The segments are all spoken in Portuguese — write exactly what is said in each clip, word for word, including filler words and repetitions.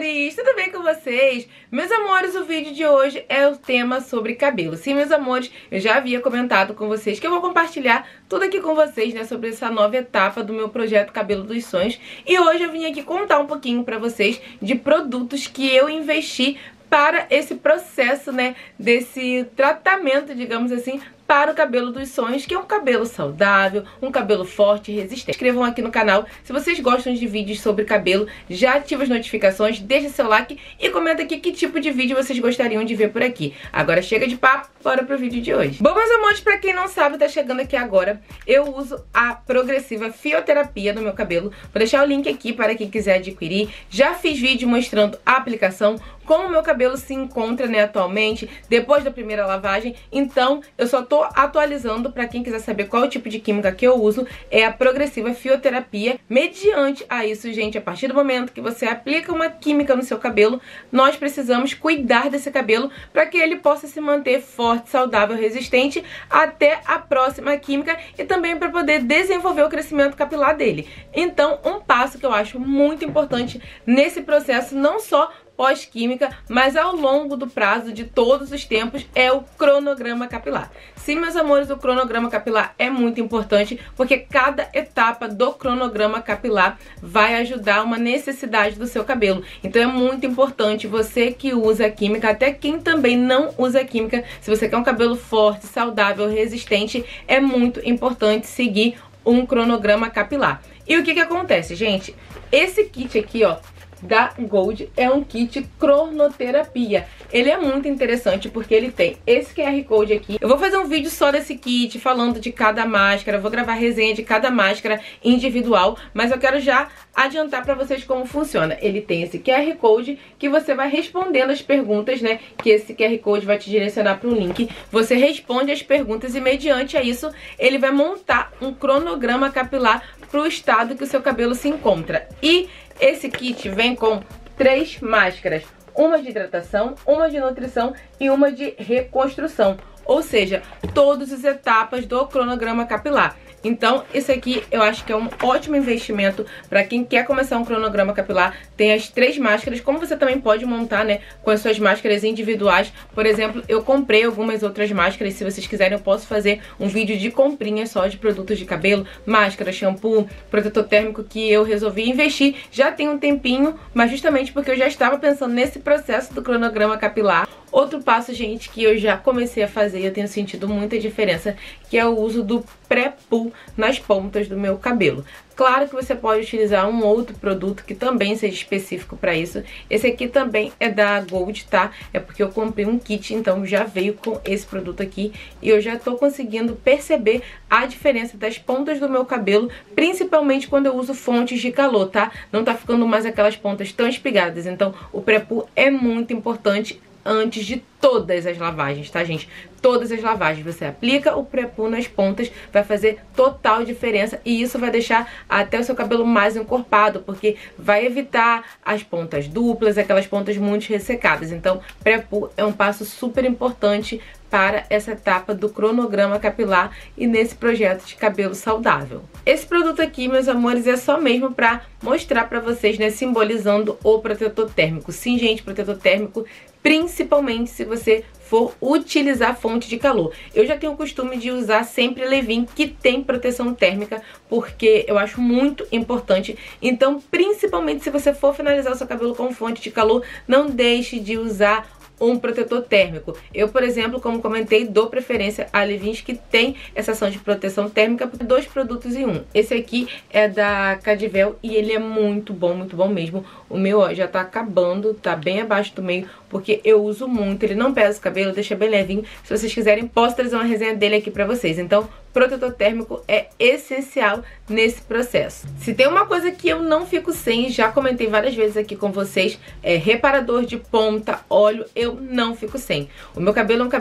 amores! Tudo bem com vocês? Meus amores, o vídeo de hoje é o tema sobre cabelo. Sim, meus amores, eu já havia comentado com vocês que eu vou compartilhar tudo aqui com vocês, né, sobre essa nova etapa do meu projeto Cabelo dos Sonhos. E hoje eu vim aqui contar um pouquinho pra vocês de produtos que eu investi para esse processo, né, desse tratamento, digamos assim, para o cabelo dos sonhos, que é um cabelo saudável, um cabelo forte e resistente. Inscrevam aqui no canal se vocês gostam de vídeos sobre cabelo, já ativa as notificações, deixa seu like e comenta aqui que tipo de vídeo vocês gostariam de ver por aqui. Agora chega de papo, bora pro vídeo de hoje. Bom, meus amores, pra quem não sabe, tá chegando aqui agora, eu uso a progressiva fioterapia no meu cabelo. Vou deixar o link aqui para quem quiser adquirir. Já fiz vídeo mostrando a aplicação, como o meu cabelo se encontra, né, atualmente, depois da primeira lavagem. Então, eu só tô atualizando para quem quiser saber qual é o tipo de química que eu uso. É a progressiva fioterapia. Mediante a isso, gente, a partir do momento que você aplica uma química no seu cabelo, nós precisamos cuidar desse cabelo para que ele possa se manter forte, saudável, resistente até a próxima química e também para poder desenvolver o crescimento capilar dele. Então, um passo que eu acho muito importante nesse processo, não só pós-química, mas ao longo do prazo de todos os tempos, é o cronograma capilar. Sim, meus amores, o cronograma capilar é muito importante, porque cada etapa do cronograma capilar vai ajudar uma necessidade do seu cabelo. Então é muito importante, você que usa química, até quem também não usa química, se você quer um cabelo forte, saudável, resistente, é muito importante seguir um cronograma capilar. E o que que acontece, gente? Esse kit aqui, ó, da Gold é um kit cronoterapia. Ele é muito interessante porque ele tem esse Q R Code aqui. Eu vou fazer um vídeo só desse kit, falando de cada máscara, vou gravar resenha de cada máscara individual, mas eu quero já adiantar pra vocês como funciona. Ele tem esse Q R Code que você vai respondendo as perguntas, né, que esse Q R Code vai te direcionar para um link. Você responde as perguntas e mediante a isso, ele vai montar um cronograma capilar pro estado que o seu cabelo se encontra. E esse kit vem com três máscaras, uma de hidratação, uma de nutrição e uma de reconstrução, ou seja, todas as etapas do cronograma capilar. Então, esse aqui eu acho que é um ótimo investimento para quem quer começar um cronograma capilar. Tem as três máscaras, como você também pode montar, né, com as suas máscaras individuais. Por exemplo, eu comprei algumas outras máscaras. Se vocês quiserem, eu posso fazer um vídeo de comprinha só de produtos de cabelo, máscara, shampoo, protetor térmico, que eu resolvi investir já tem um tempinho, mas justamente porque eu já estava pensando nesse processo do cronograma capilar. Outro passo, gente, que eu já comecei a fazer e eu tenho sentido muita diferença, que é o uso do pré-poo nas pontas do meu cabelo. Claro que você pode utilizar um outro produto que também seja específico para isso. Esse aqui também é da Gold, tá? É porque eu comprei um kit, então já veio com esse produto aqui. E eu já tô conseguindo perceber a diferença das pontas do meu cabelo, principalmente quando eu uso fontes de calor, tá? Não tá ficando mais aquelas pontas tão espigadas. Então o pré-poo é muito importante antes de todas as lavagens, tá, gente? Todas as lavagens. Você aplica o pré-poo nas pontas, vai fazer total diferença e isso vai deixar até o seu cabelo mais encorpado, porque vai evitar as pontas duplas, aquelas pontas muito ressecadas. Então, pré-poo é um passo super importante para essa etapa do cronograma capilar e nesse projeto de cabelo saudável. Esse produto aqui, meus amores, é só mesmo para mostrar para vocês, né, simbolizando o protetor térmico. Sim, gente, protetor térmico, principalmente se você for utilizar fonte de calor. Eu já tenho o costume de usar sempre leave-in, que tem proteção térmica, porque eu acho muito importante. Então, principalmente se você for finalizar o seu cabelo com fonte de calor, não deixe de usar um protetor térmico. Eu, por exemplo, como comentei, dou preferência a leave-ins que tem essa ação de proteção térmica, dois produtos em um. Esse aqui é da Cadivel e ele é muito bom, muito bom mesmo. O meu, ó, já tá acabando, tá bem abaixo do meio, porque eu uso muito. Ele não pesa o cabelo, deixa bem levinho. Se vocês quiserem, posso trazer uma resenha dele aqui pra vocês. Então, protetor térmico é essencial nesse processo. Se tem uma coisa que eu não fico sem, já comentei várias vezes aqui com vocês, é reparador de ponta, óleo, eu não fico sem. O meu cabelo é um cabelo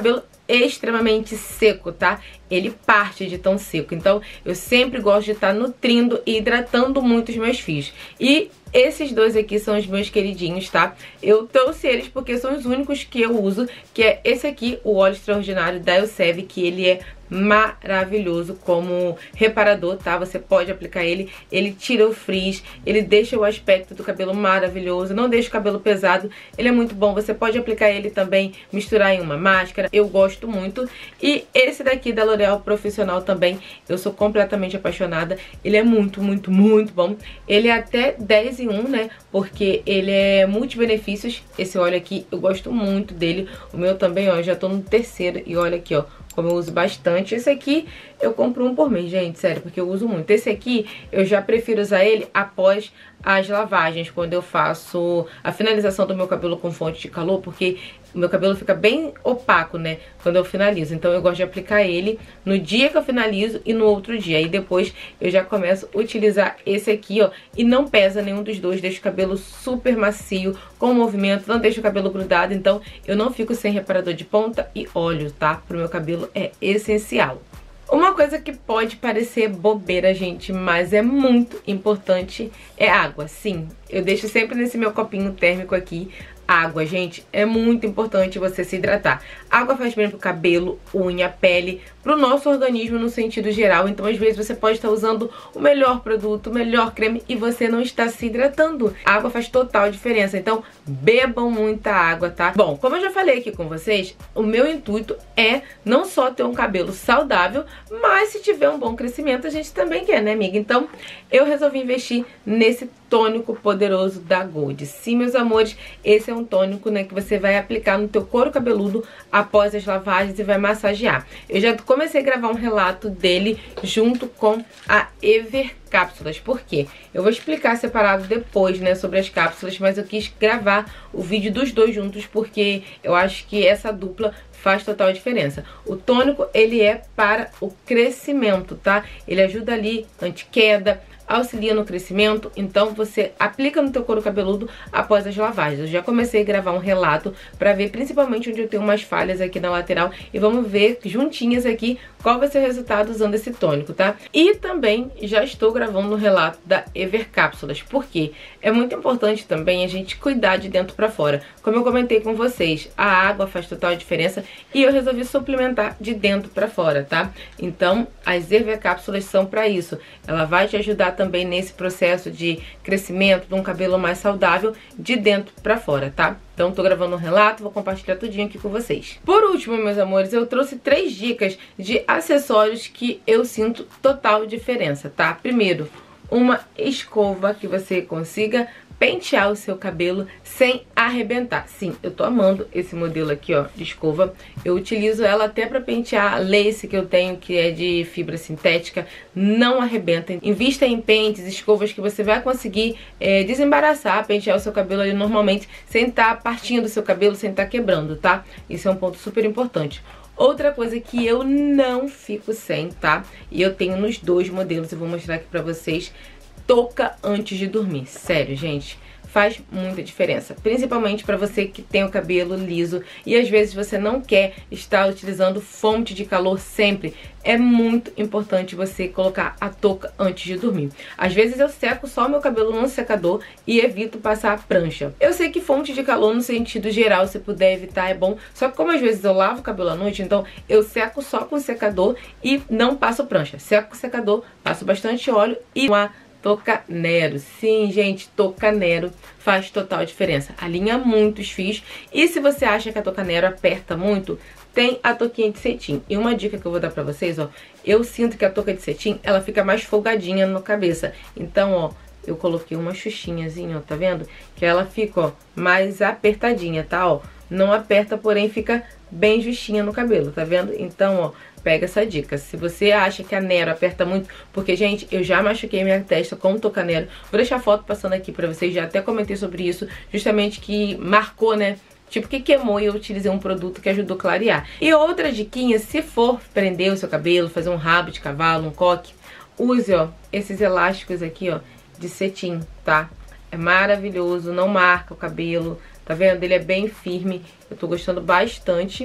extremamente seco, tá? Ele parte de tão seco. Então eu sempre gosto de estar nutrindo e hidratando muito os meus fios. E esses dois aqui são os meus queridinhos, tá? Eu trouxe eles porque são os únicos que eu uso, que é esse aqui, o óleo extraordinário da Elseve, que ele é maravilhoso como reparador, tá? Você pode aplicar ele, ele tira o frizz, ele deixa o aspecto do cabelo maravilhoso, não deixa o cabelo pesado, ele é muito bom. Você pode aplicar ele também, misturar em uma máscara, eu gosto muito. E esse daqui da L'Oréal Profissional também, eu sou completamente apaixonada, ele é muito, muito, muito bom. Ele é até dez em um, né? Porque ele é multi-benefícios, esse óleo aqui, eu gosto muito dele. O meu também, ó, já tô no terceiro e olha aqui, ó, como eu uso bastante. Esse aqui eu compro um por mês, gente, sério, porque eu uso muito. Esse aqui eu já prefiro usar ele após as lavagens, quando eu faço a finalização do meu cabelo com fonte de calor, porque o meu cabelo fica bem opaco, né, quando eu finalizo. Então eu gosto de aplicar ele no dia que eu finalizo e no outro dia. Aí depois eu já começo a utilizar esse aqui, ó, e não pesa nenhum dos dois, deixa o cabelo super macio, com movimento, não deixa o cabelo grudado. Então eu não fico sem reparador de ponta e óleo, tá? Pro meu cabelo é essencial. Uma coisa que pode parecer bobeira, gente, mas é muito importante, é água. Sim, eu deixo sempre nesse meu copinho térmico aqui água, gente. É muito importante você se hidratar. Água faz bem pro cabelo, unha, pele, pro nosso organismo no sentido geral. Então, às vezes, você pode estar usando o melhor produto, o melhor creme e você não está se hidratando. A água faz total diferença. Então, bebam muita água, tá? Bom, como eu já falei aqui com vocês, o meu intuito é não só ter um cabelo saudável, mas se tiver um bom crescimento, a gente também quer, né, amiga? Então, eu resolvi investir nesse tônico poderoso da Gold. Sim, meus amores, esse é um tônico, né, que você vai aplicar no teu couro cabeludo após as lavagens e vai massagear. Eu já comecei a gravar um relato dele junto com a Ever Cápsulas. Por quê? Eu vou explicar separado depois, né, sobre as cápsulas, mas eu quis gravar o vídeo dos dois juntos porque eu acho que essa dupla faz total diferença. O tônico, ele é para o crescimento, tá? Ele ajuda ali, anti-queda, auxilia no crescimento, então você aplica no teu couro cabeludo após as lavagens. Eu já comecei a gravar um relato pra ver principalmente onde eu tenho umas falhas aqui na lateral e vamos ver juntinhas aqui qual vai ser o resultado usando esse tônico, tá? E também já estou gravando um relato da Ever Cápsulas, porque é muito importante também a gente cuidar de dentro pra fora. Como eu comentei com vocês, a água faz total diferença e eu resolvi suplementar de dentro pra fora, tá? Então, as Ever Cápsulas são pra isso. Ela vai te ajudar também nesse processo de crescimento de um cabelo mais saudável de dentro pra fora, tá? Então tô gravando um relato, vou compartilhar tudinho aqui com vocês. Por último, meus amores, eu trouxe três dicas de acessórios que eu sinto total diferença, tá? Primeiro, uma escova que você consiga pentear o seu cabelo sem arrebentar. Sim, eu tô amando esse modelo aqui, ó, de escova. Eu utilizo ela até pra pentear a lace que eu tenho, que é de fibra sintética. Não arrebenta. Invista em pentes, escovas que você vai conseguir é, desembaraçar, pentear o seu cabelo ali normalmente, sem estar partindo o seu cabelo, sem estar quebrando, tá? Isso é um ponto super importante. Outra coisa que eu não fico sem, tá? E eu tenho nos dois modelos, eu vou mostrar aqui pra vocês. Touca antes de dormir. Sério, gente, faz muita diferença. Principalmente pra você que tem o cabelo liso e às vezes você não quer estar utilizando fonte de calor sempre. É muito importante você colocar a touca antes de dormir. Às vezes eu seco só o meu cabelo no secador e evito passar a prancha. Eu sei que fonte de calor no sentido geral, se puder evitar, é bom. Só que como às vezes eu lavo o cabelo à noite, então eu seco só com o secador e não passo prancha. Seco com o secador, passo bastante óleo e uma Touca Nero. Sim, gente, Touca Nero faz total diferença. Alinha muito os fios. E se você acha que a Touca Nero aperta muito, tem a touquinha de cetim. E uma dica que eu vou dar pra vocês, ó. Eu sinto que a touca de cetim, ela fica mais folgadinha na cabeça. Então, ó, eu coloquei uma xuxinhazinha, ó, tá vendo? Que ela fica, ó, mais apertadinha, tá, ó. Não aperta, porém fica bem justinha no cabelo, tá vendo? Então, ó, pega essa dica. Se você acha que a Nero aperta muito, porque, gente, eu já machuquei minha testa com touca Nero. Vou deixar a foto passando aqui pra vocês, já até comentei sobre isso, justamente que marcou, né? Tipo que queimou e eu utilizei um produto que ajudou a clarear. E outra diquinha, se for prender o seu cabelo, fazer um rabo de cavalo, um coque, use, ó, esses elásticos aqui, ó, de cetim, tá? É maravilhoso, não marca o cabelo, tá vendo? Ele é bem firme, eu tô gostando bastante.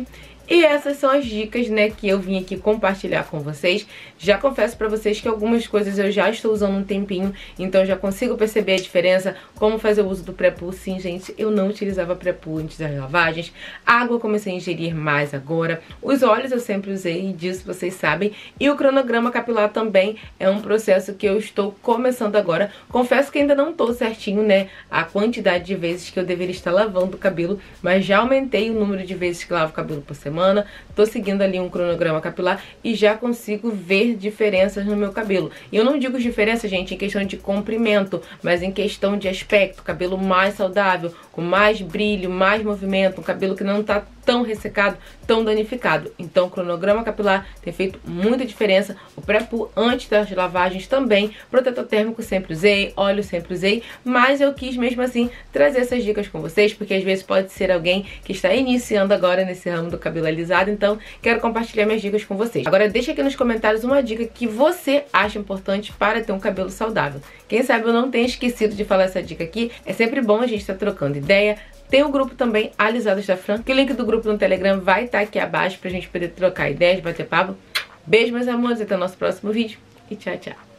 E essas são as dicas, né, que eu vim aqui compartilhar com vocês. Já confesso pra vocês que algumas coisas eu já estou usando um tempinho, então já consigo perceber a diferença. Como fazer o uso do pré-poo. Sim, gente, eu não utilizava pré-poo antes das lavagens. Água eu comecei a ingerir mais agora. Os óleos eu sempre usei, disso vocês sabem. E o cronograma capilar também é um processo que eu estou começando agora. Confesso que ainda não tô certinho, né, a quantidade de vezes que eu deveria estar lavando o cabelo, mas já aumentei o número de vezes que lavo o cabelo por semana. Tô seguindo ali um cronograma capilar e já consigo ver diferenças no meu cabelo. E eu não digo diferença, gente, em questão de comprimento, mas em questão de aspecto. Cabelo mais saudável, com mais brilho, mais movimento, um cabelo que não tá tão ressecado, tão danificado. Então o cronograma capilar tem feito muita diferença. O pré-poo antes das lavagens também. Protetor térmico sempre usei, óleo sempre usei, mas eu quis mesmo assim trazer essas dicas com vocês, porque às vezes pode ser alguém que está iniciando agora nesse ramo do cabelo alisado, então quero compartilhar minhas dicas com vocês. Agora deixa aqui nos comentários uma dica que você acha importante para ter um cabelo saudável. Quem sabe eu não tenho esquecido de falar essa dica aqui. É sempre bom a gente estar trocando ideia. Tem o grupo também, Alisados da Fran, que o link do grupo no Telegram vai estar aqui abaixo pra gente poder trocar ideias, bater papo. Beijo, meus amores, até o nosso próximo vídeo e tchau, tchau.